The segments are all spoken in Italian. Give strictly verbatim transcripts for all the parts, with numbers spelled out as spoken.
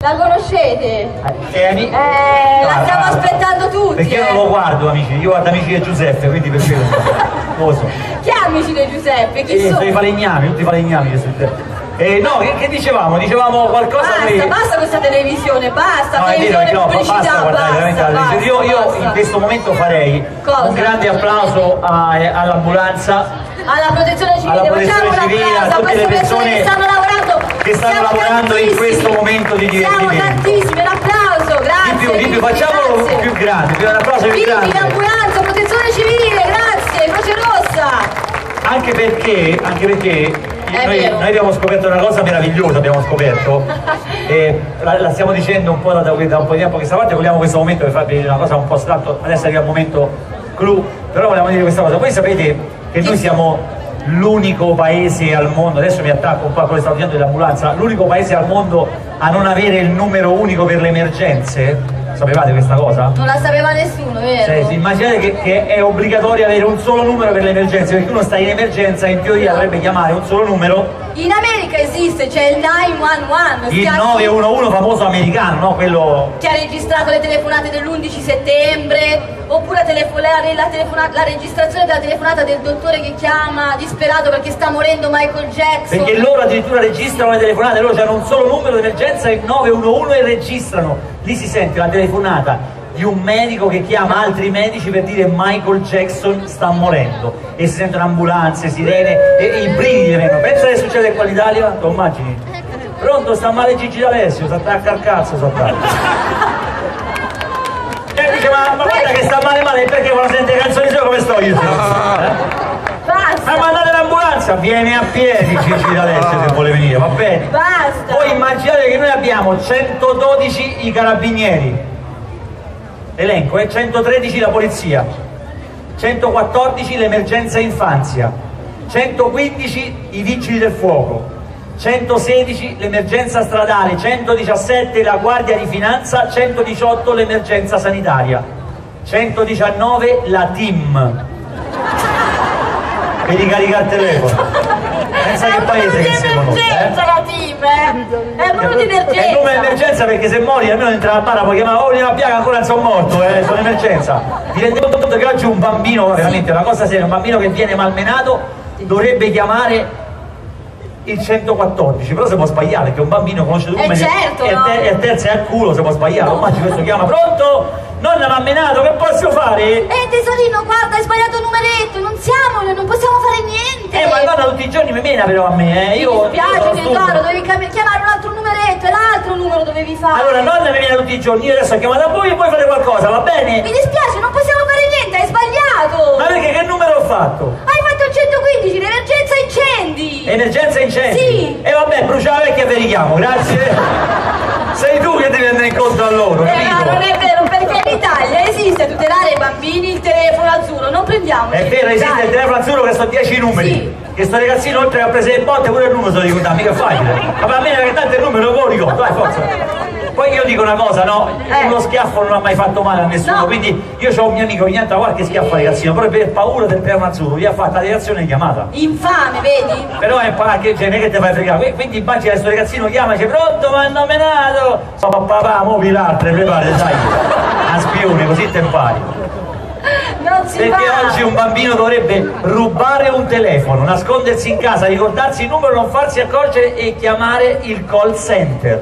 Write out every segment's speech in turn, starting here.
La conoscete? Eh, eh, la stiamo aspettando tutti. Perché io non lo guardo, amici, io guardo Amici di Giuseppe, quindi per quello lo so. Chi è Amici di Giuseppe? Chi eh, sono? Sono i falegnami, tutti i falegnami che sono. Eh, no, che, che dicevamo? Dicevamo qualcosa basta, che... basta questa televisione, basta, no, televisione, è vero, no, pubblicità, basta guardare veramente la basta, televisione. Io, io basta. in questo momento farei Cosa? un grande applauso all'ambulanza, alla protezione civile, alla protezione facciamo civile, un a applauso tutte le persone che stanno lavorando, che stanno siamo lavorando in questo momento di divertimento. Siamo tantissimi, un applauso, grazie. Di più, di più, facciamolo grazie. più grande, più un applauso più grande. Vigili, ambulanza, protezione civile, grazie, Croce Rossa. Anche perché, anche perché noi, noi abbiamo scoperto una cosa meravigliosa, abbiamo scoperto, e la, la stiamo dicendo un po' da, da un po' di tempo, questa volta vogliamo questo momento per farvi vedere una cosa un po' astratto, adesso arriva il momento clou, però vogliamo dire questa cosa. Voi sapete che noi siamo l'unico paese al mondo, adesso mi attacco un po' a quello che stavo dicendo dell'ambulanza, l'unico paese al mondo a non avere il numero unico per le emergenze. Sapevate questa cosa? Non la sapeva nessuno, vero? Cioè, immaginate che, che è obbligatorio avere un solo numero per le emergenze, perché uno sta in emergenza, in teoria dovrebbe chiamare un solo numero. In America esiste, c'è il nove uno uno. Il nove uno uno famoso americano, no? Quello... che ha registrato le telefonate dell'undici settembre, oppure la, telefonare, la, telefonata, la registrazione della telefonata del dottore che chiama disperato perché sta morendo Michael Jackson. Perché loro addirittura registrano le telefonate, loro hanno un solo numero di emergenza, il nove uno uno, e registrano. Lì si sente la telefonata di un medico che chiama altri medici per dire Michael Jackson sta morendo, e si sentono ambulanze, sirene e, e i brividi vengono. Pensa che succede qua in Italia, te lo immagini? Pronto, sta male Gigi D'Alessio, si attacca al cazzo, si attacca. E dice ma, ma guarda che sta male male, perché quando sente canzoni sue come sto io? Eh? Ma mandate l'ambulanza, viene a piedi Gigi D'Alessio se vuole venire, va bene? Basta! Poi immaginate che noi abbiamo centododici i carabinieri, elenco, eh? centotredici la polizia, centoquattordici l'emergenza infanzia, centoquindici i vigili del fuoco, centosedici l'emergenza stradale, centodiciassette la guardia di finanza, centodiciotto l'emergenza sanitaria, centodiciannove la T I M per ricaricare il telefono. Pensa che paese che siamo noi, eh? La team, eh? È proprio di emergenza. È come emergenza, perché se muori almeno entra a bara, puoi chiamare oh una piaga, ancora non sono morto, eh, sono emergenza. Vi rendete conto che oggi un bambino, veramente una cosa seria, un bambino che viene malmenato dovrebbe chiamare il centoquattordici, però si può sbagliare, perché un bambino conosce il numero eh certo, e, no? te, e terza è al culo, si può sbagliare. No. Immagini questo chiama, pronto? Nonna malmenato, che posso fare? Eh tesorino, guarda, hai sbagliato il numeretto, non siamo, non possiamo fare niente. Eh ma la nonna tutti i giorni mi mena però a me, eh. Io, mi dispiace io tesoro, dovevi chiamare un altro numeretto, e l'altro numero dovevi fare. Allora nonna mi viene tutti i giorni, io adesso ho chiamato a voi e voi fate qualcosa, va bene? Mi dispiace, non possiamo fare niente, hai sbagliato. Ma perché che numero ho fatto? Hai fatto il centoquindici, l'emergenza incendi. Emergenza incendi? Sì. E vabbè, brucia la vecchia e vi richiamo, grazie. Sei tu che devi andare incontro a loro, eh, capito? ma non è vero, perché in Italia esiste tutelare i bambini il telefono azzurro, non prendiamo. È vero, esiste il telefono azzurro che sono dieci numeri. Sì. Che sto ragazzino oltre a prese le botte pure il numero se lo ricordava, mica è facile. Ma va bene che tanto il numero lo ricordo, dai forza. Poi io dico una cosa, no? Eh. Uno schiaffo non ha mai fatto male a nessuno, No. quindi io ho un mio amico che ogni tanto qualche schiaffo al ragazzino, proprio per paura del telefono azzurro, gli ha fatto la direzione di chiamata. Infame, vedi? Però è che cioè, non è che ti fai fregare, quindi immagina questo ragazzino chiama e dice pronto, mi hanno menato. So papà, mo pilatre, prepari, dai, a spione, così te impari. Non si Perché fa. oggi un bambino dovrebbe rubare un telefono, nascondersi in casa, ricordarsi il numero, non farsi accorgere e chiamare il call center.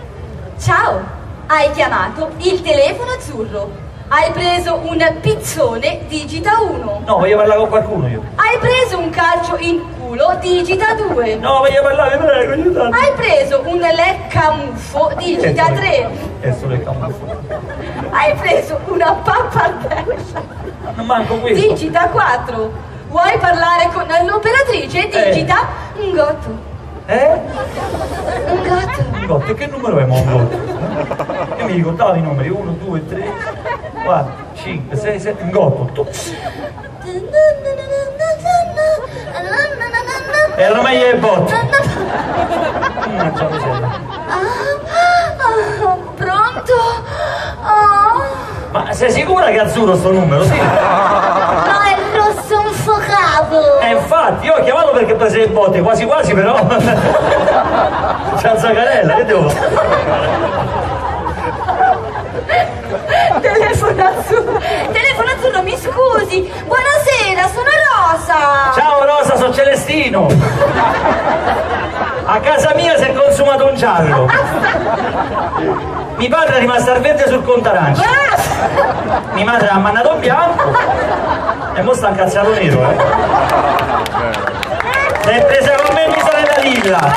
Ciao, hai chiamato il telefono azzurro. Hai preso un pizzone, digita uno. No, voglio parlare con qualcuno io. Hai preso un calcio in culo, digita due. No, voglio parlare, prego, aiutate. Hai preso un leccamuffo, digita tre. Adesso leccamuffo. Hai preso una pappardella, Non manco questo. digita quattro. Vuoi parlare con l'operatrice? Digita un gotto. Eh? Un gatto. Un gotto, e che numero è mo un gotto? Io mi ricordavo i numeri, uno, due, tre, quattro, cinque, sei, sette, un gotto. Erano meglio le botte. Mannaggia miseria. Ah, pronto? Oh. Ma sei sicura che è azzurro sto numero? Sì. No, è rosso infuocato. Eh infatti, io ho chiamato perché ho preso le botte, quasi quasi però. C'è la zagarella, che devo fare? giallo. Mio padre è rimasto al verde sul conto arancio. Mia madre ha mandato bianco e mo sta incazzato nero, eh. Si è presa con me mi sorella Lilla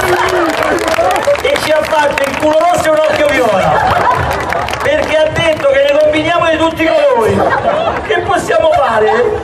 e ci ha fatto il culo rosso e un occhio viola perché ha detto che ne combiniamo di tutti i colori. Che possiamo fare?